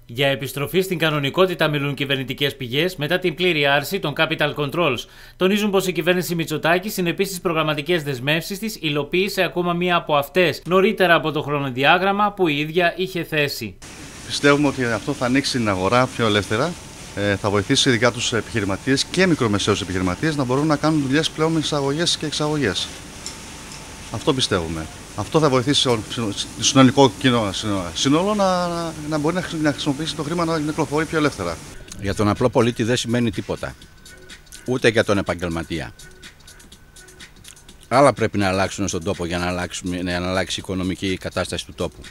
Για επιστροφή στην κανονικότητα μιλούν κυβερνητικές πηγές μετά την πλήρη άρση των capital controls. Τονίζουν πως η κυβέρνηση Μητσοτάκη συνεπεί στις προγραμματικές δεσμεύσεις της υλοποίησε ακόμα μία από αυτές νωρίτερα από το χρονοδιάγραμμα που η ίδια είχε θέσει. Πιστεύουμε ότι αυτό θα ανοίξει την αγορά πιο ελεύθερα, θα βοηθήσει ειδικά τους επιχειρηματίες και μικρομεσαίους επιχειρηματίες να μπορούν να κάνουν δουλειές πλέον με εισαγωγές και εξαγωγές. Αυτό πιστεύουμε. Αυτό θα βοηθήσει το συνολικό σύνολο να μπορεί να χρησιμοποιήσει το χρήμα να κυκλοφορεί πιο ελεύθερα. Για τον απλό πολίτη δεν σημαίνει τίποτα. Ούτε για τον επαγγελματία. Άλλα πρέπει να αλλάξουν στον τόπο για να αλλάξει η οικονομική κατάσταση του τόπου.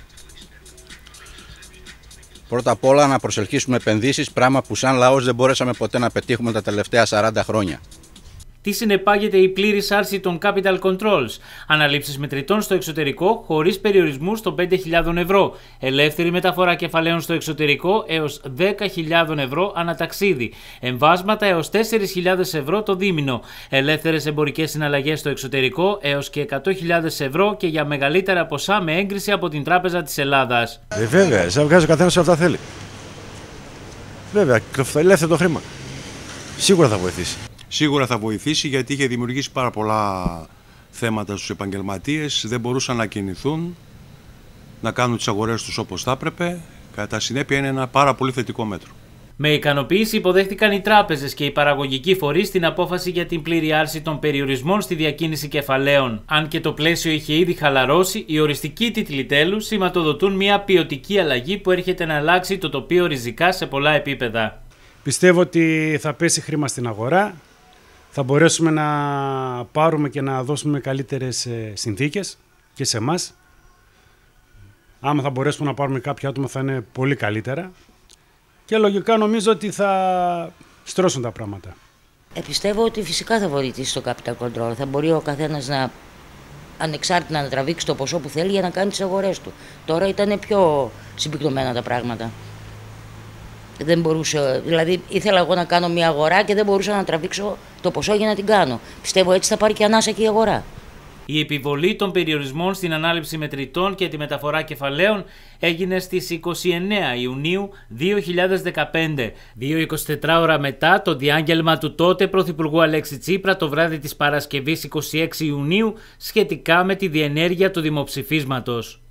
Πρώτα απ' όλα να προσελκύσουμε επενδύσεις, πράγμα που σαν λαός δεν μπορέσαμε ποτέ να πετύχουμε τα τελευταία 40 χρόνια. Τι συνεπάγεται η πλήρης άρση των capital controls, αναλήψεις μετρητών στο εξωτερικό χωρίς περιορισμούς των 5.000 ευρώ, ελεύθερη μεταφορά κεφαλαίων στο εξωτερικό έως 10.000 ευρώ ανά ταξίδι, εμβάσματα έως 4.000 ευρώ το δίμηνο, ελεύθερες εμπορικές συναλλαγές στο εξωτερικό έως και 100.000 ευρώ και για μεγαλύτερα ποσά με έγκριση από την Τράπεζα της Ελλάδας. Βέβαια, θα βγάζει ο καθένας αυτά θέλει. Βέβαια, ελεύθερο το χρήμα. Σίγουρα θα βοηθήσει. Σίγουρα θα βοηθήσει γιατί είχε δημιουργήσει πάρα πολλά θέματα στους επαγγελματίες, δεν μπορούσαν να κινηθούν, να κάνουν τις αγορές τους όπως θα έπρεπε. Κατά συνέπεια είναι ένα πάρα πολύ θετικό μέτρο. Με ικανοποίηση υποδέχτηκαν οι τράπεζες και οι παραγωγικοί φορείς την απόφαση για την πλήρη άρση των περιορισμών στη διακίνηση κεφαλαίων. Αν και το πλαίσιο είχε ήδη χαλαρώσει, οι οριστικοί τίτλοι τέλους σηματοδοτούν μια ποιοτική αλλαγή που έρχεται να αλλάξει το τοπίο ριζικά σε πολλά επίπεδα. Πιστεύω ότι θα πέσει χρήμα στην αγορά. Θα μπορέσουμε να πάρουμε και να δώσουμε καλύτερες συνθήκες και σε εμάς. Άμα θα μπορέσουμε να πάρουμε κάποια άτομα θα είναι πολύ καλύτερα. Και λογικά νομίζω ότι θα στρώσουν τα πράγματα. Πιστεύω ότι φυσικά θα βοηθήσει το capital control. Θα μπορεί ο καθένας ανεξάρτητα να τραβήξει το ποσό που θέλει για να κάνει τις αγορές του. Τώρα ήταν πιο συμπυκνωμένα τα πράγματα. Δεν μπορούσε, δηλαδή ήθελα εγώ να κάνω μια αγορά και δεν μπορούσα να τραβήξω το ποσό για να την κάνω. Πιστεύω έτσι θα πάρει και ανάσα και η αγορά. Η επιβολή των περιορισμών στην ανάληψη μετρητών και τη μεταφορά κεφαλαίων έγινε στις 29 Ιουνίου 2015. 24 ώρα μετά το διάγγελμα του τότε Πρωθυπουργού Αλέξη Τσίπρα το βράδυ της Παρασκευής 26 Ιουνίου σχετικά με τη διενέργεια του δημοψηφίσματος.